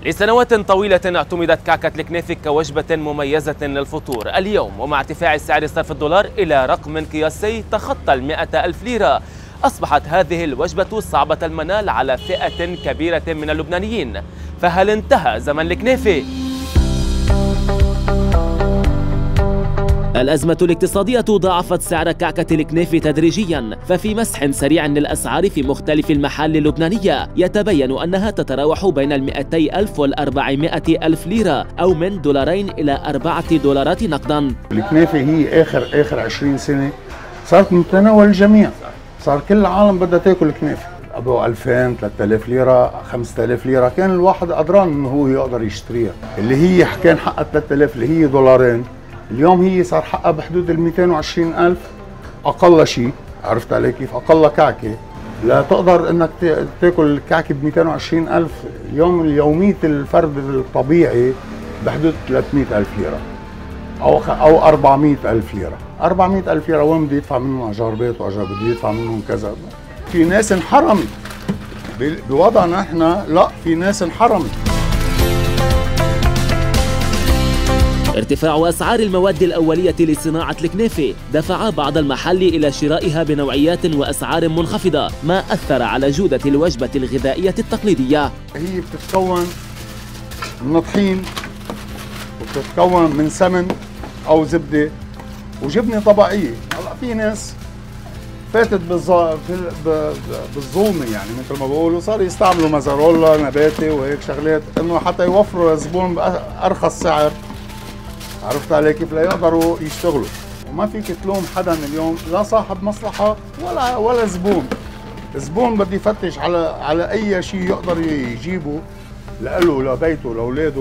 لسنوات طويلة اعتمدت كعكة الكنافة كوجبة مميزة للفطور. اليوم ومع ارتفاع سعر صرف الدولار إلى رقم قياسي تخطى 100,000 ليرة، أصبحت هذه الوجبة صعبة المنال على فئة كبيرة من اللبنانيين. فهل انتهى زمن الكنافة؟ الأزمة الاقتصادية ضاعفت سعر كعكة الكنافة تدريجيا، ففي مسح سريع للأسعار في مختلف المحال اللبنانية يتبين أنها تتراوح بين 200,000 و400,000 ليرة، أو من $2 إلى $4 نقدا. الكنافة هي آخر 20 سنة صارت متناول الجميع، صار كل العالم بدها تاكل كنافة. أبو 2000 3000 ليرة 5000 ليرة كان الواحد قدران إنه هو يقدر يشتريها، اللي هي كان حقها 3000 اللي هي $2. اليوم هي صار حقها بحدود ال 220,000 أقل شيء. عرفت علي كيف؟ أقل كعكة لا تقدر إنك تاكل الكعكة ب 220,000. اليوم اليومية الفرد الطبيعي بحدود 300,000 ليرة أو 400,000 ليرة. 400,000 ليرة وين بده يدفع منهم أجار بيت وأجار بده يدفع منهم كذا؟ في ناس انحرمت بوضعنا احنا، لا في ناس انحرمت. ارتفاع أسعار المواد الأولية لصناعة الكنافة دفع بعض المحل إلى شرائها بنوعيات وأسعار منخفضة، ما أثر على جودة الوجبة الغذائية التقليدية. هي بتتكون من طحين وبتتكون من سمن أو زبدة وجبنة طبيعية. هلا في ناس فاتت بالظلمة، يعني مثل ما بقولوا صار يستعملوا مازارولا نباتي وهيك شغلات انه حتى يوفروا للزبون بأرخص سعر. عرفت علي كيف؟ لا يقدروا يشتغلوا. وما فيك تلوم حدا اليوم، لا صاحب مصلحة ولا زبون. الزبون بده يفتش على أي شيء يقدر يجيبه لإله لبيته لأولاده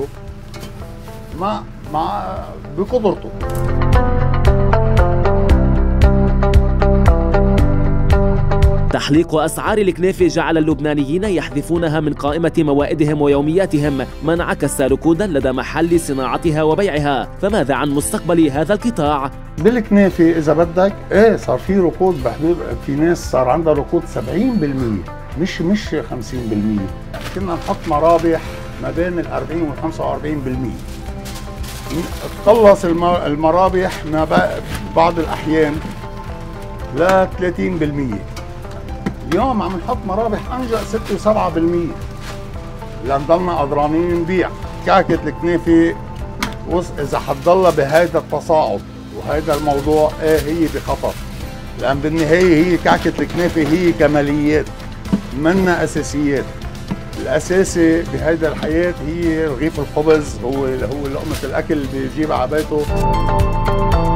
مع بقدرته. تحليق أسعار الكنافة جعل اللبنانيين يحذفونها من قائمة موائدهم ويومياتهم، ما انعكس ركودا لدى محل صناعتها وبيعها. فماذا عن مستقبل هذا القطاع؟ بالكنافة إذا بدك صار في ركود بحدود، في ناس صار عندها ركود 70%، مش 50%. كنا نحط مرابح ما بين 40 و 45%. تخلص المرابح بعض الأحيان ل 30%. اليوم عم نحط مرابح أنجأ 6 و 7%، لنضلنا قدرانين نبيع. كعكة الكنافة إذا حتضلها بهيدا التصاعد وهيدا الموضوع هي بخطر، لأن بالنهاية هي كعكة الكنافة هي كماليات منا أساسيات. الأساسي بهيدا الحياة هي رغيف الخبز، هو لقمة الأكل اللي بيجيبها على بيته.